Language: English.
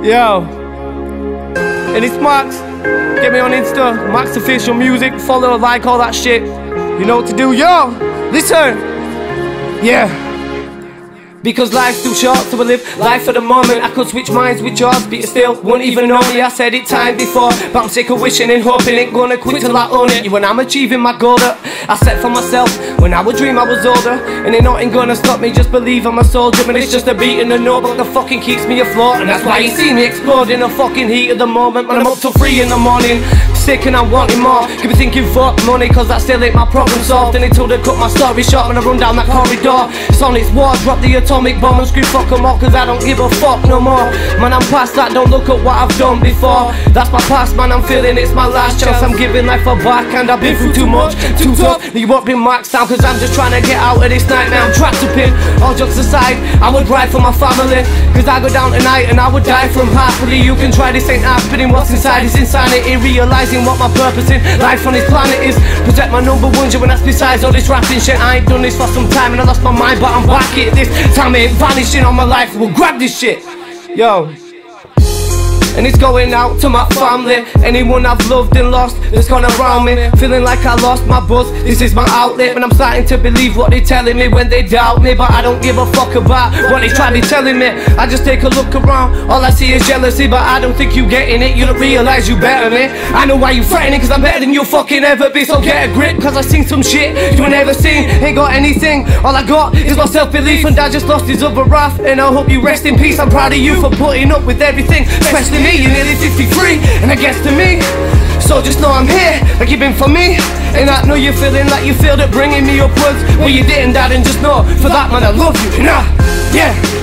Yo, and it's Max. Get me on Insta, Max Official Music. Follow, like, all that shit. You know what to do, yo. Listen, yeah. Because life's too short, so I live life for the moment. I could switch minds with yours, but you still won't even know me. I said it time before, but I'm sick of wishing and hoping ain't gonna quit till I own it. When I'm achieving my goal that I set for myself when I would dream I was older, and ain't nothing gonna stop me. Just believe I'm a soldier, but it's just a beat and a note, but the fucking keeps me afloat. And that's why you see me explode in the fucking heat of the moment. When I'm up till 3 in the morning, sick and I'm wanting more. Keep me thinking fuck money, cause that still ain't my problem solved. And until they cut my story short when I run down that corridor, it's on its war, drop the atomic bomb and scream fuck 'em all, cause I don't give a fuck no more. Man, I'm past that, don't look at what I've done before. That's my past, man, I'm feeling it's my last chance. I'm giving life a back and I've been through too much, too tough. You won't be maxed down, cause I'm just trying to get out of this nightmare I'm trapped up in. All jokes aside, I would ride for my family, cause I go down tonight and I would die from happily. You can try, this ain't happening, what's inside is insanity. Realising what my purpose in life on this planet is. Protect my number one, when that's besides all this rapping shit. I ain't done this for some time and I lost my mind, but I'm back at this time. It ain't vanishing on my life, we'll grab this shit. Yo. And it's going out to my family, anyone I've loved and lost that's gone around me. Feeling like I lost my buzz, this is my outlet. And I'm starting to believe what they're telling me when they doubt me. But I don't give a fuck about what they try to be telling me. I just take a look around, all I see is jealousy. But I don't think you getting it, you don't realise you better me. I know why you threatening, cause I'm better than you'll fucking ever be. So get a grip, cause I seen some shit you ain't never seen. Ain't got anything, all I got is my self-belief. And Dad just lost his other half, and I hope you rest in peace. I'm proud of you for putting up with everything, especially me. You're nearly 53, and I guess to me, so just know I'm here, like you've been for me. And I know you're feeling like you feel it, bringing me upwards. Well, you didn't, Dad, and just know, for that, man, I love you, yeah.